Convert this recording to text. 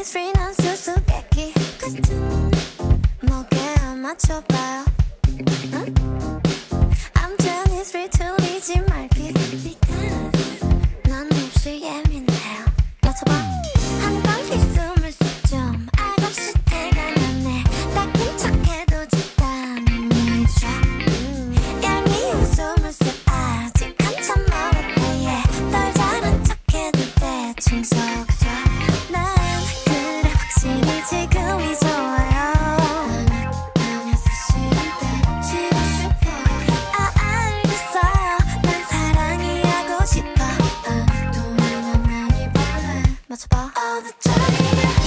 23 난 수수께끼 같은 목에 맞춰봐요. 응? I'm 23 틀리지 말기 난 몹시 예민해요. 맞춰봐. 한 번 필수물 좀 알없이 태가 나네. 딱 훔쳐해도 적당히 미쳐. 얄미운 숨을 써 아직 한참 멀었대. yeah. 널 잘한 척해도 대충 속아줘. 난 그래 확실히 지금이 좋아요. 아니었어 싫은데 쉬고 싶어. 아 알겠어요. 난 사랑이 하고 싶어. 또 하나 많이 볼래. 맞춰봐. All the time.